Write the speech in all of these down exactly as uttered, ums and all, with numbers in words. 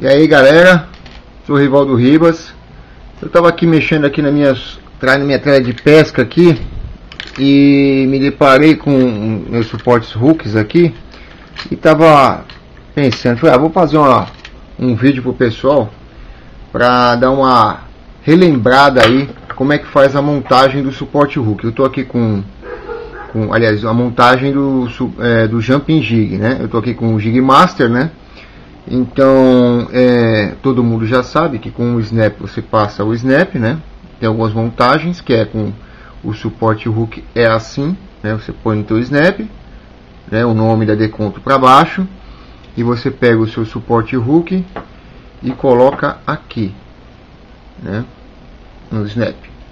aí galera, sou o Rivaldo Ribas. Eu estava aqui mexendo aqui na minha, na minha tela de pesca aqui e me deparei com meus suportes hooks aqui e estava pensando, falei, ah, vou fazer uma, um vídeo pro pessoal para dar uma relembrada aí como é que faz a montagem do suporte hook. Eu estou aqui com, com, aliás, a montagem do, é, do Jumping Jig, né? Eu estou aqui com o Jig Master, né? Então, é, todo mundo já sabe que com o snap você passa o snap, né? Tem algumas montagens que é com o suporte hook é assim, né? Você põe no teu snap, né? O nome da deconto para baixo e você pega o seu suporte hook e coloca aqui, né? No snap.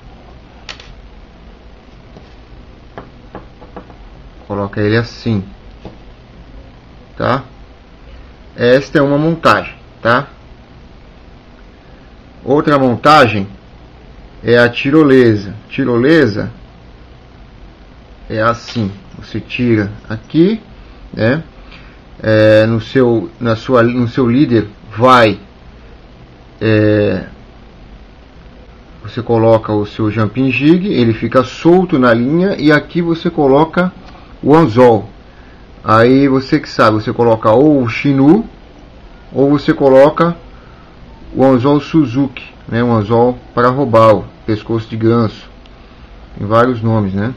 Coloca ele assim, tá? Esta é uma montagem, tá? Outra montagem é a tirolesa. Tirolesa é assim, você tira aqui, né? É, no seu, na sua, no seu líder vai, é, você coloca o seu jumping jig, ele fica solto na linha e aqui você coloca o anzol. Aí você que sabe, você coloca ou o Shinu ou você coloca o anzol Suzuki, né? Um anzol para robalo, pescoço de ganso, tem vários nomes, né?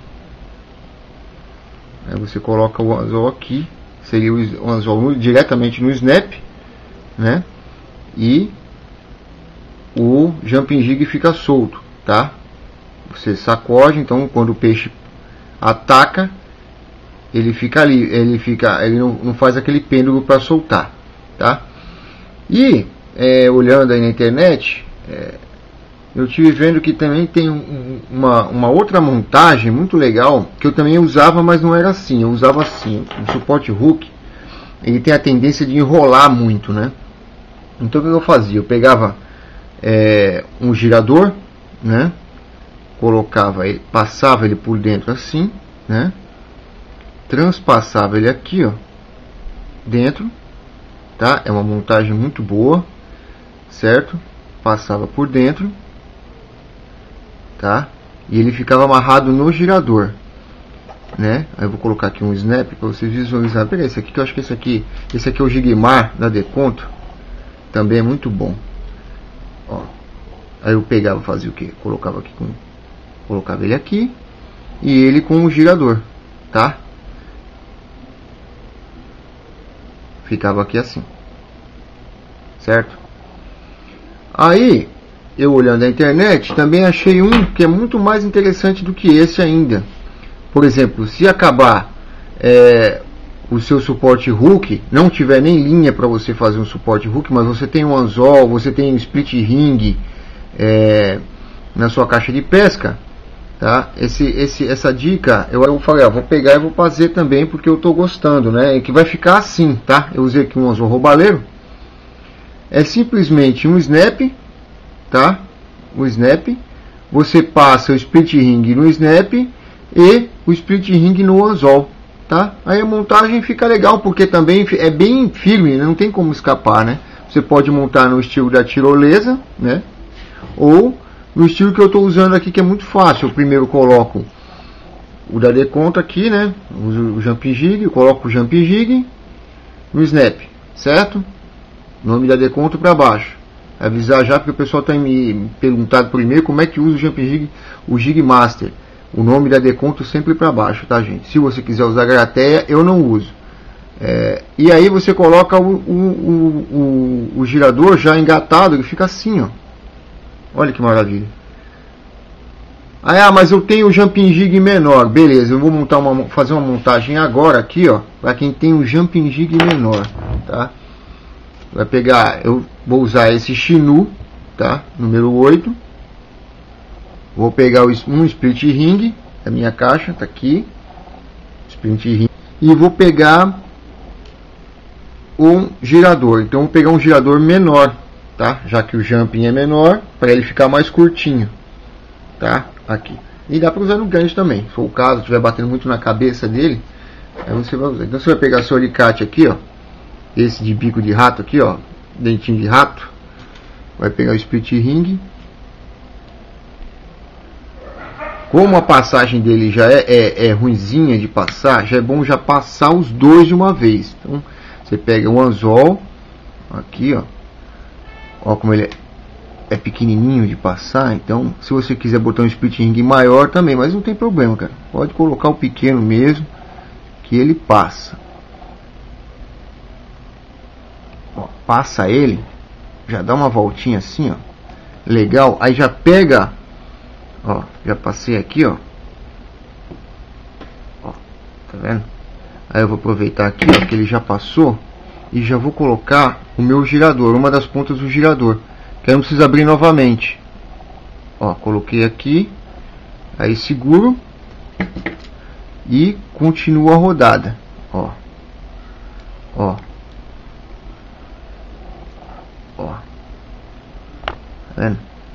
Aí você coloca o anzol aqui, seria o anzol no, diretamente no snap, né? E o jumping jig fica solto, tá? Você sacode, então quando o peixe ataca, ele fica ali, ele fica, ele não, não faz aquele pêndulo para soltar, tá? E é, olhando aí na internet, é, eu tive vendo que também tem um, uma, uma outra montagem muito legal que eu também usava, mas não era assim. Eu usava assim, o suporte hook, ele tem a tendência de enrolar muito, né? Então o que eu fazia? Eu pegava é, um girador, né? Colocava ele, passava ele por dentro assim, né? Transpassava ele aqui, ó, dentro, tá? É uma montagem muito boa, certo? Passava por dentro, tá? E ele ficava amarrado no girador, né? Aí eu vou colocar aqui um snap para vocês visualizarem. Pega esse aqui, que eu acho que esse aqui, esse aqui é o Jigmar da Deconto, também é muito bom. Ó, aí eu pegava, fazia o que? Colocava aqui com, colocava ele aqui e ele com o girador, tá? Ficava aqui assim, certo? Aí eu olhando na internet também achei um que é muito mais interessante do que esse ainda. Por exemplo, se acabar é, o seu suporte hook, não tiver nem linha para você fazer um suporte hook, mas você tem um anzol, você tem um split ring é, na sua caixa de pesca, tá? Esse, esse, essa dica eu, eu falei, ó, vou pegar e vou fazer também porque eu tô gostando, né? E que vai ficar assim, tá? Eu usei aqui um anzol robaleiro. É simplesmente um snap, tá? O snap. Você passa o split ring no snap e o split ring no anzol, tá? Aí a montagem fica legal porque também é bem firme, né? Não tem como escapar, né? Você pode montar no estilo da tirolesa, né? Ou no estilo que eu estou usando aqui, que é muito fácil. Eu primeiro coloco o da Deconto aqui, né? O jumping jig, eu coloco o jumping jig no snap, certo? Nome da Deconto para baixo. Avisar já, porque o pessoal tem me perguntado por e-mail como é que usa o jumping jig, o Jig Master. O nome da Deconto sempre para baixo, tá, gente? Se você quiser usar Garateia, eu não uso. É, e aí você coloca o, o, o, o, o girador já engatado, ele fica assim, ó. Olha que maravilha. Ah, mas eu tenho o jumping jig menor. Beleza, eu vou montar uma, fazer uma montagem agora aqui, ó, para quem tem um jumping jig menor, tá? Vai pegar, eu vou usar esse Shinu, tá? Número oito. Vou pegar um split ring da minha caixa, tá aqui. Split ring. E vou pegar um girador. Então vou pegar um girador menor, tá? Já que o jumping é menor, para ele ficar mais curtinho, tá? Aqui. E dá para usar no gancho também. Se for o caso, estiver batendo muito na cabeça dele, aí você vai usar. Então você vai pegar seu alicate aqui, ó, esse de bico de rato aqui, ó, dentinho de rato. Vai pegar o split ring. Como a passagem dele já é, é, é ruinzinha de passar, já é bom já passar os dois de uma vez. Então você pega o anzol aqui, ó. Ó como ele é, é pequenininho de passar. Então se você quiser botar um split ring maior também, mas não tem problema, cara. Pode colocar o pequeno mesmo, que ele passa. Ó, passa ele, já dá uma voltinha assim, ó. Legal, aí já pega. Ó, já passei aqui, ó. Ó, tá vendo? Aí eu vou aproveitar aqui, ó, que ele já passou, e já vou colocar o meu girador, uma das pontas do girador, que aí não precisa abrir novamente. Ó, coloquei aqui, aí seguro e continuo a rodada. Ó, ó, ó, tá vendo?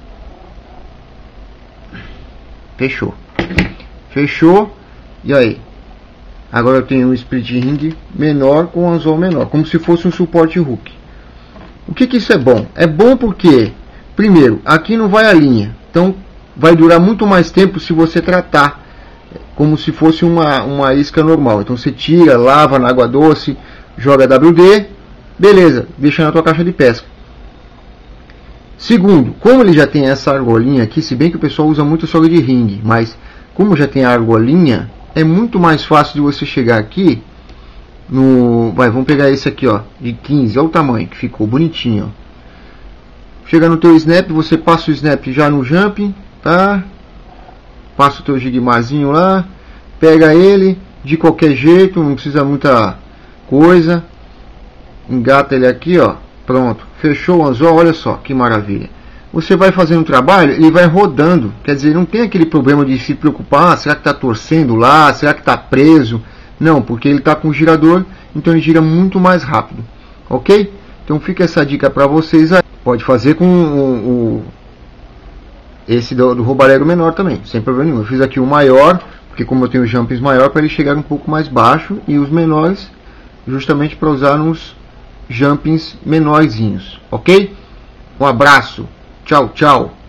Fechou. Fechou. E aí? Agora eu tenho um split ring menor com um anzol menor, como se fosse um suporte hook. O que que isso é bom? É bom porque, primeiro, aqui não vai a linha, então vai durar muito mais tempo se você tratar como se fosse uma, uma isca normal. Então você tira, lava na água doce, joga W D, beleza, deixa na tua caixa de pesca. Segundo, como ele já tem essa argolinha aqui, se bem que o pessoal usa muito soga de ringue, mas como já tem a argolinha, é muito mais fácil de você chegar aqui no... Vai, vamos pegar esse aqui, ó, de quinze, olha o tamanho que ficou, bonitinho, ó. Chega no teu snap, você passa o snap já no jumping, tá? Passa o teu jigmarzinho lá, pega ele de qualquer jeito, não precisa muita coisa, engata ele aqui, ó. Pronto, fechou o anzol, olha só que maravilha. Você vai fazendo o trabalho, ele vai rodando, quer dizer, não tem aquele problema de se preocupar, ah, será que está torcendo lá, será que está preso? Não, porque ele está com o girador, então ele gira muito mais rápido, ok? Então fica essa dica para vocês aí. Pode fazer com o, o esse do, do roubalego menor também, sem problema nenhum. Eu fiz aqui o maior, porque como eu tenho jumps maior, para ele chegar um pouco mais baixo, e os menores justamente para usar nos jumpings menorzinhos, ok? Um abraço, tchau, tchau.